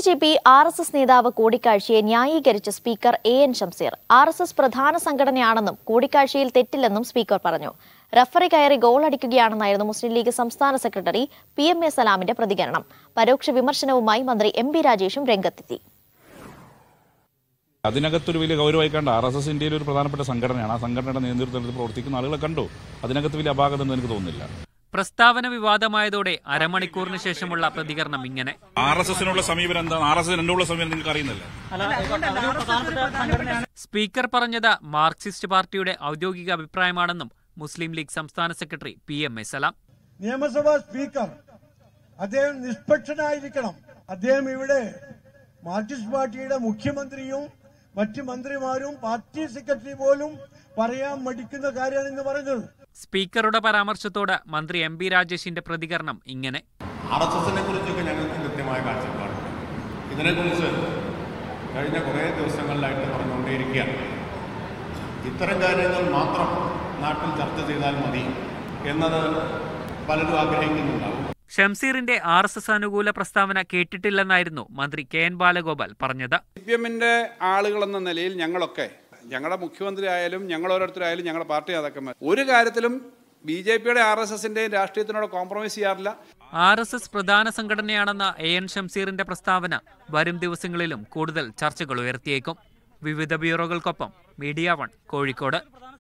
എ.ഡി.ജി.പി RSS നേതാവ് കൂടിക്കാഴ്ചയെ ന്യായീകരിച്ച സ്പീക്കർ എ.എൻ. ഷംസീർ ആർ.എസ്.എസ് പ്രധാന സംഘടനയാണെന്നും കൂടിക്കാഴ്ചയിൽ തെറ്റില്ലെന്നും സ്പീക്കർ പറഞ്ഞു. റഫറി കയറി ഗോളടിക്കുകയാണെന്നായിരുന്നു മുസ്ലിം ലീഗ് സംസ്ഥാന സെക്രട്ടറി പി.എം.എ. സലാമിന്റെ പ്രതികരണം. പരോക്ഷ വിമർശനവുമായി മന്ത്രി എം.ബി. രാജേഷും രംഗത്തെത്തി. അതിനകത്തൊരു വലിയ ഗൗരവമായി കണ്ട ആർ.എസ്.എസ് ഇന്ത്യയിലെ ഒരു പ്രധാനപ്പെട്ട സംഘടനയാണ്. ആ സംഘടനയുടെ നേതൃത്വത്തിൽ പ്രവർത്തിക്കുന്ന ആളുകളെ കണ്ടു. അതിനകത്ത് വലിയ അപാകത എന്ന് എനിക്ക് തോന്നുന്നില്ല. പ്രസ്താവന വിവാദമായതോടെ അരമണിക്കൂറിന് ശേഷമുള്ള പ്രതികരണം ഇങ്ങനെ. ആർ.എസ്.എസിനുള്ള സമീപനം എന്താണ്? ആർ.എസ്.എസ് രണ്ടുള്ള സമീപനം നിങ്ങൾക്ക് അറിയുന്നില്ല. സ്പീക്കർ പറഞ്ഞത് മാർക്സിസ്റ്റ് പാർട്ടിയുടെ ഔദ്യോഗിക അഭിപ്രായമാണെന്നും മുസ്ലിം ലീഗ് സംസ്ഥാന സെക്രട്ടറി പി.എം.എ. സലാം. നിയമസഭാ സ്പീക്കർ അദ്ദേഹം നിഷ്പക്ഷനായിരിക്കണം. അദ്ദേഹം ഇവിടെ മാർക്സിസ്റ്റ് പാർട്ടിയുടെ മുഖ്യമന്ത്രിയും മറ്റ് മന്ത്രിമാരും പാർട്ടി സെക്രട്ടറി പോലും പറയാൻ മടിക്കുന്ന കാര്യമാണെന്ന് പറഞ്ഞത്. സ്പീക്കറുടെ പരാമർശത്തോട് മന്ത്രി എം.ബി. രാജേഷിന്റെ പ്രതികരണം ഇങ്ങനെ. ആർ.എസ്.എസിനെ കുറിച്ചൊക്കെ ഞങ്ങൾക്ക് കൃത്യമായ കാഴ്ചപ്പാടുണ്ട്. ഇതിനെക്കുറിച്ച് കഴിഞ്ഞ കുറേ ദിവസങ്ങളിലായിട്ട് പറഞ്ഞുകൊണ്ടേയിരിക്കുകയാണ്. ഇത്തരം കാര്യങ്ങൾ മാത്രം നാട്ടിൽ ചർച്ച ചെയ്താൽ മതി എന്നത് പലരും ആഗ്രഹിക്കുന്നുണ്ടാവും. ഷംസീറിന്റെ ആർ.എസ്.എസ് അനുകൂല പ്രസ്താവന കേട്ടിട്ടില്ലെന്നായിരുന്നു മന്ത്രി കെ എൻ ബാലഗോപാൽ പറഞ്ഞത്. CPM-ന്റെ ആളുകളെന്ന നിലയിൽ ഞങ്ങളൊക്കെ, ഞങ്ങളുടെ മുഖ്യമന്ത്രി ആയാലും ഞങ്ങൾ ഓരോരുത്തരായാലും ഞങ്ങളുടെ പാർട്ടി നേതാക്കന്മാർ ഒരു കാര്യത്തിലും BJP-യുടെ ആർ.എസ്.എസിന്റെയും രാഷ്ട്രീയത്തിനോട് കോംപ്രമൈസ് ചെയ്യാറില്ല. ആർ.എസ്.എസ് പ്രധാന സംഘടനയാണെന്ന എ.എൻ. ഷംസീറിന്റെ പ്രസ്താവന വരും ദിവസങ്ങളിലും കൂടുതൽ ചർച്ചകൾ ഉയർത്തിയേക്കും. വിവിധ ബ്യൂറോകൾക്കൊപ്പം മീഡിയ 1 കോഴിക്കോട്.